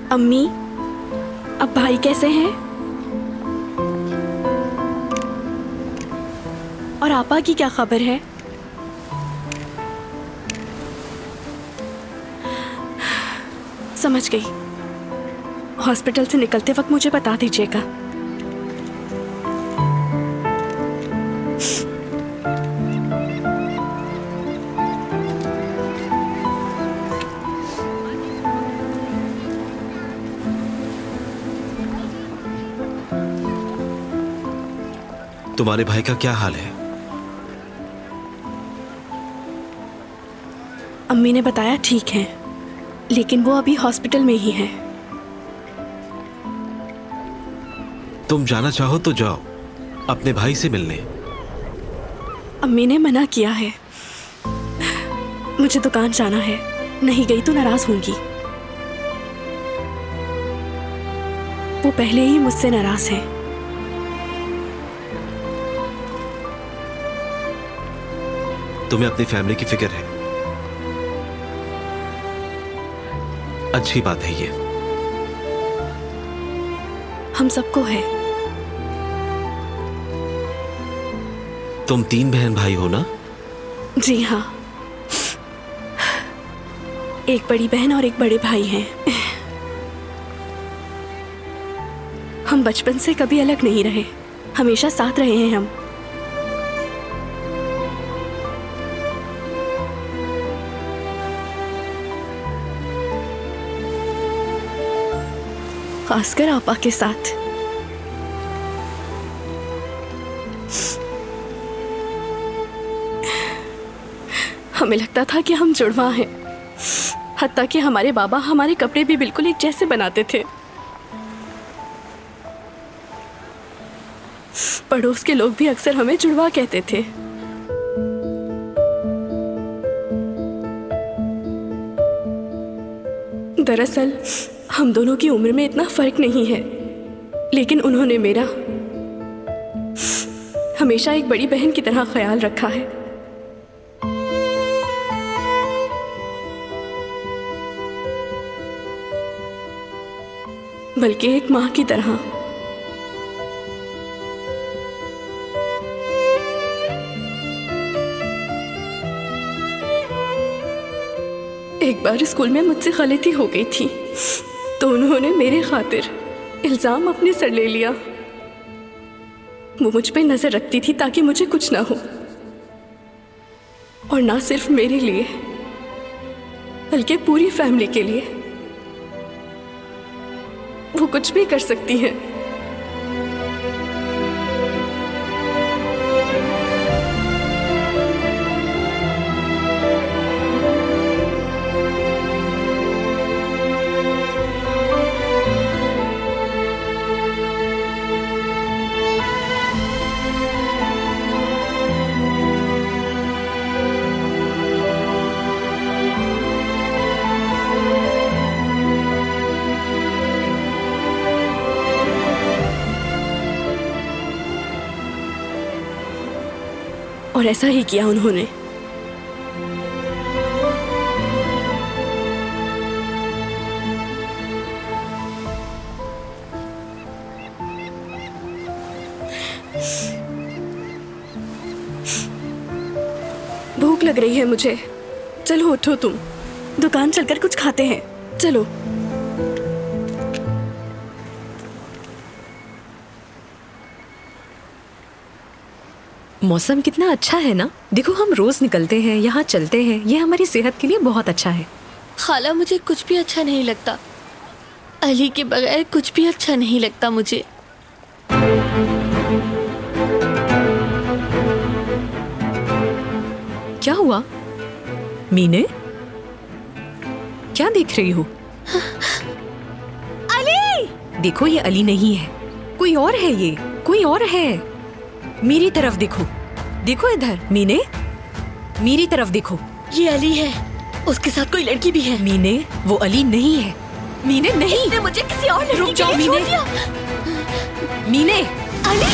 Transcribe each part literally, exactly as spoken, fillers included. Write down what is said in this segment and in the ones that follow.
अम्मी, अब भाई कैसे हैं? और आपा की क्या खबर है? समझ गई। हॉस्पिटल से निकलते वक्त मुझे बता दीजिएगा। तुम्हारे भाई का क्या हाल है? अम्मी ने बताया ठीक है, लेकिन वो अभी हॉस्पिटल में ही है। तुम जाना चाहो तो जाओ अपने भाई से मिलने। अम्मी ने मना किया है। मुझे दुकान जाना है, नहीं गई तो नाराज होंगी। वो पहले ही मुझसे नाराज है। तुम्हें अपनी फैमिली की फिक्र है, अच्छी बात है ये। हम सबको है। तुम तीन बहन भाई हो ना? जी हाँ, एक बड़ी बहन और एक बड़े भाई हैं। हम बचपन से कभी अलग नहीं रहे, हमेशा साथ रहे हैं हम। खासकर आपा के साथ। हमें लगता था कि हम जुड़वा हैं, हत्ता कि हमारे बाबा हमारे कपड़े भी बिल्कुल एक जैसे बनाते थे। पड़ोस के लोग भी अक्सर हमें जुड़वा कहते थे। दरअसल हम दोनों की उम्र में इतना फर्क नहीं है, लेकिन उन्होंने मेरा हमेशा एक बड़ी बहन की तरह ख्याल रखा है। बल्कि एक मां की तरह। एक बार स्कूल में मुझसे गलती हो गई थी, तो उन्होंने मेरे खातिर इल्जाम अपने सर ले लिया। वो मुझ पे नजर रखती थी ताकि मुझे कुछ ना हो, और ना सिर्फ मेरे लिए बल्कि पूरी फैमिली के लिए। वो कुछ भी कर सकती है। और ऐसा ही किया उन्होंने। भूख लग रही है मुझे। चलो उठो तुम, दुकान चलकर कुछ खाते हैं। चलो। मौसम कितना अच्छा है ना। देखो हम रोज निकलते हैं, यहाँ चलते हैं, ये हमारी सेहत के लिए बहुत अच्छा है। खाला मुझे कुछ भी अच्छा नहीं लगता। अली के बगैर कुछ भी अच्छा नहीं लगता मुझे। क्या हुआ मीने? क्या देख रही हो? अली! देखो ये अली नहीं है, कोई और है। ये कोई और है। मेरी तरफ देखो, देखो इधर। मीने, मेरी तरफ देखो। ये अली है, उसके साथ कोई लड़की भी है। मीने, वो अली नहीं है। मीने नहीं। इसने मुझे किसी और लड़की रुक जाओ के लिए मीने। छोड़ दिया। मीने। अली!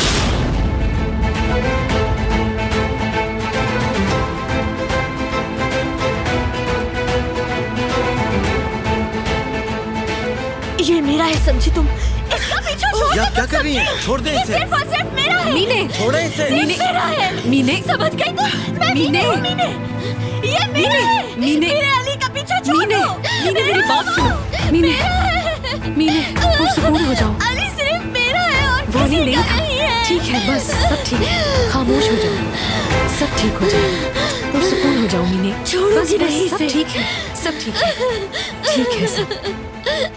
मुझे तुम। इसका पीछा छोड़ या दे। क्या कर रही हैं? छोड़ दे इसे। सिर्फ और सिर्फ मेरा है। मीने, छोड़े इसे। मीने, मेरा है। मीने, समझ गई तुम? मैं मीने, मीने हूँ, मीने। ये मेरा है। मीने, मेरे अली का पीछा छोड़ मीने, दो। मीने मेरी बात सुनो। मीने, मीने पुरसुकून हो जाओ। अली सिर्फ मेरा है और वो अली किसी नहीं का था। नहीं है। ठीक है, बस सब ठीक है। खामोश हो जाओ, सब ठीक हो जाएगा। पुरसुकून हो जाओ मीने। छोड़ूंगी बस, बस, नहीं सब इसे। ठीक है, सब ठीक है, ठीक है सब।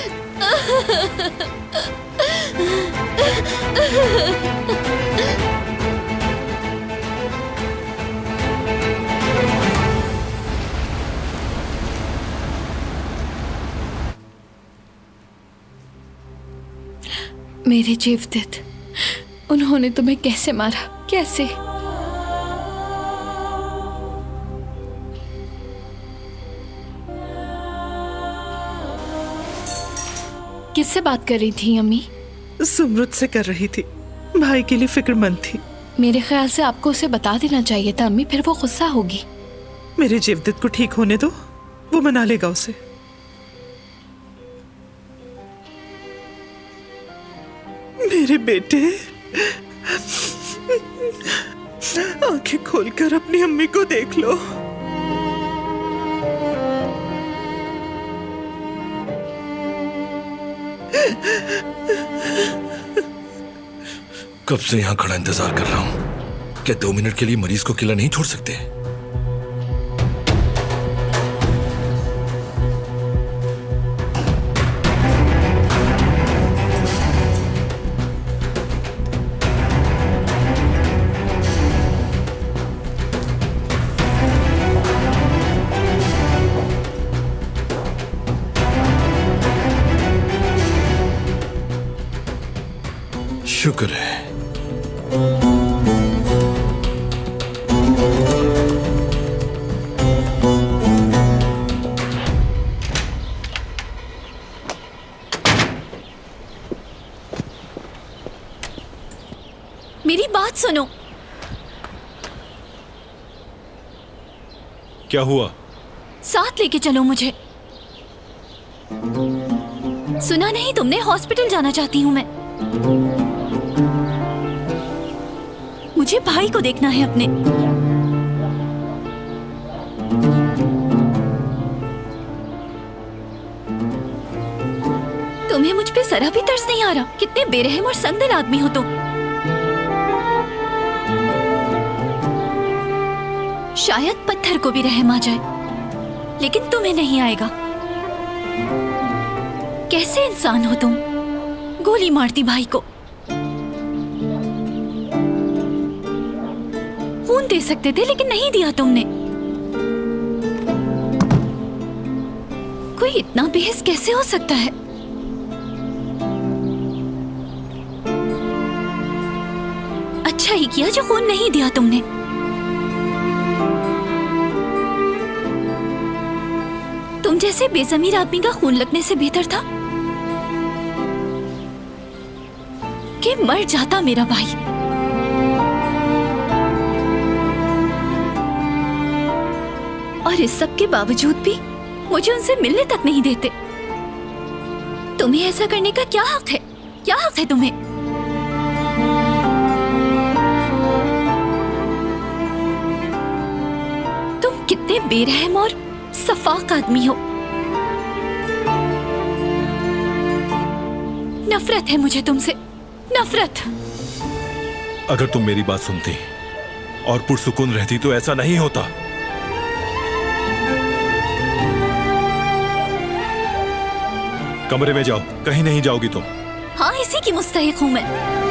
मेरे जेवदत, उन्होंने तुम्हें कैसे मारा? कैसे? किससे बात कर रही थी अम्मी? सुमरुद से कर रही थी। भाई के लिए फिक्रमंद थी। मेरे ख्याल से आपको उसे बता देना चाहिए था अम्मी, फिर वो गुस्सा होगी। मेरे जेवदत को ठीक होने दो, वो मना लेगा उसे। मेरे बेटे, आंखें खोलकर अपनी अम्मी को देख लो। कब से यहां खड़ा इंतजार कर रहा हूं। क्या दो मिनट के लिए मरीज को अकेला नहीं छोड़ सकते? शुक्र है। मेरी बात सुनो। क्या हुआ? साथ लेके चलो मुझे। सुना नहीं तुमने? हॉस्पिटल जाना चाहती हूँ मैं। मुझे भाई को देखना है अपने। तुम्हें मुझ पे जरा भी तरस नहीं आ रहा? कितने बेरहम और संगदिल आदमी हो तुम। शायद पत्थर को भी रहम आ जाए, लेकिन तुम्हें नहीं आएगा। कैसे इंसान हो तुम? गोली मारती भाई को। खून दे सकते थे लेकिन नहीं दिया तुमने। कोई इतना बेहिस कैसे हो सकता है? अच्छा ही किया जो खून नहीं दिया तुमने। तुम जैसे बेज़मीर आदमी का खून लगने से बेहतर था कि मर जाता मेरा भाई। और इस सब के बावजूद भी मुझे उनसे मिलने तक नहीं देते। तुम्हें ऐसा करने का क्या हक है? क्या हक है तुम्हें? तुम कितने बेरहम और सफाक आदमी हो। नफरत है मुझे तुमसे, नफरत। अगर तुम मेरी बात सुनती और पुरसुकून रहती तो ऐसा नहीं होता। कमरे में जाओ, कहीं नहीं जाओगी तुम। हाँ, इसी की मुस्तहिक हूं मैं।